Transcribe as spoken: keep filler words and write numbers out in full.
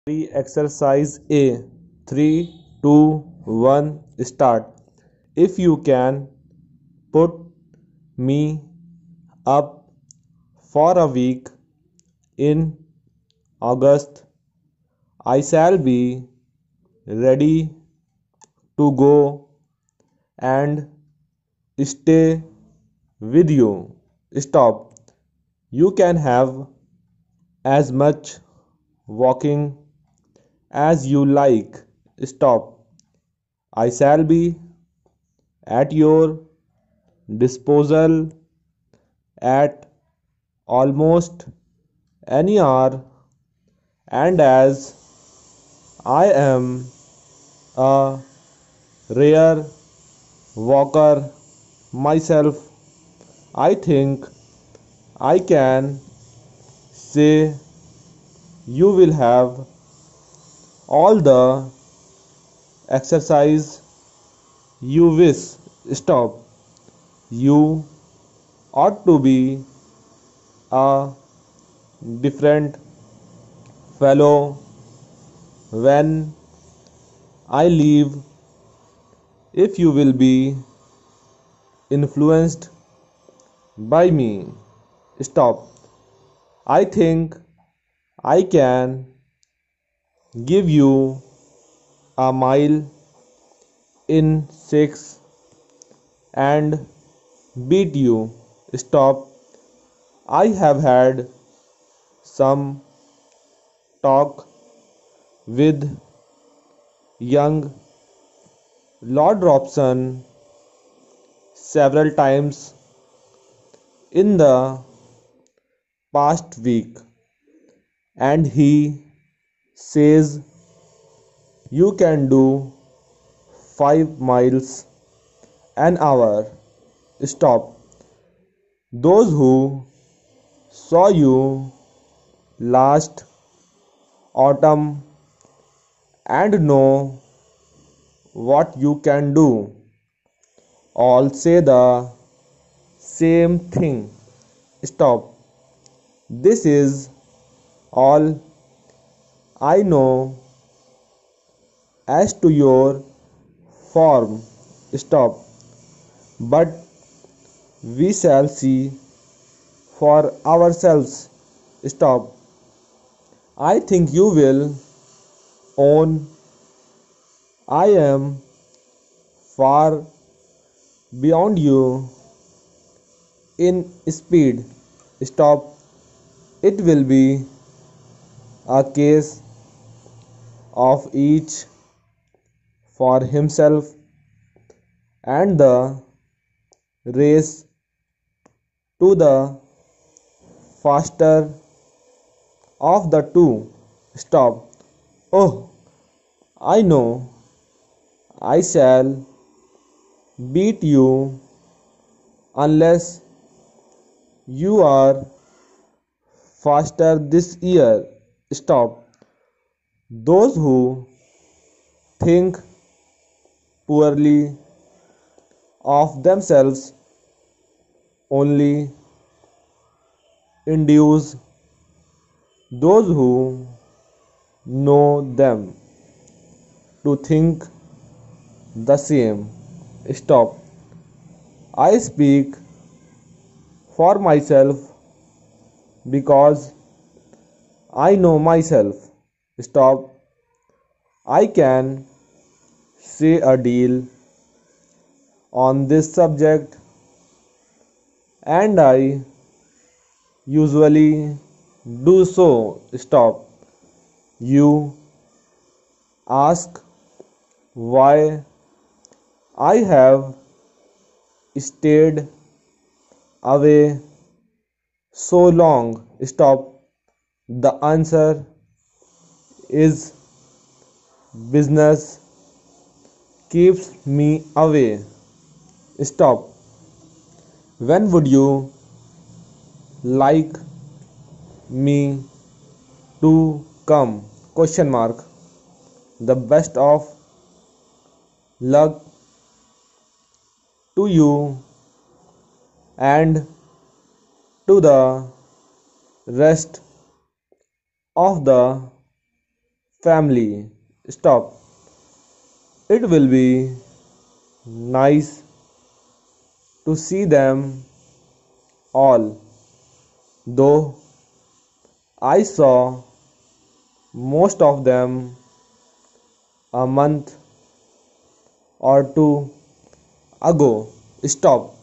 Exercise A. Three, two, one, start. If you can put me up for a week in August, I shall be ready to go and stay with you. Stop. You can have as much walking as you like. Stop. I shall be at your disposal at almost any hour, and as I am a rare walker myself, I think I can say you will have all the exercise you wish. Stop. You ought to be a different fellow when I leave. If you will be influenced by me. Stop. I think I can give you a mile in six and beat you. Stop. I have had some talk with young Lord Robson several times in the past week, and he says you can do five miles an hour. Stop. Those who saw you last autumn and know what you can do all say the same thing. Stop. This is all I know as to your form. Stop. But we shall see for ourselves. Stop. I think you will own I am far beyond you in speed. Stop. It will be a case of each for himself, and the race to the faster of the two. Stop. Oh, I know I shall beat you unless you are faster this year. Stop. Those who think poorly of themselves only induce those who know them to think the same. Stop. I speak for myself because I know myself. Stop. I can say a deal on this subject, and I usually do so. Stop. You ask why I have stayed away so long. Stop. The answer is business keeps me away. Stop. When would you like me to come? Question mark. The best of luck to you and to the rest of the family. Stop. It will be nice to see them all, though I saw most of them a month or two ago. Stop.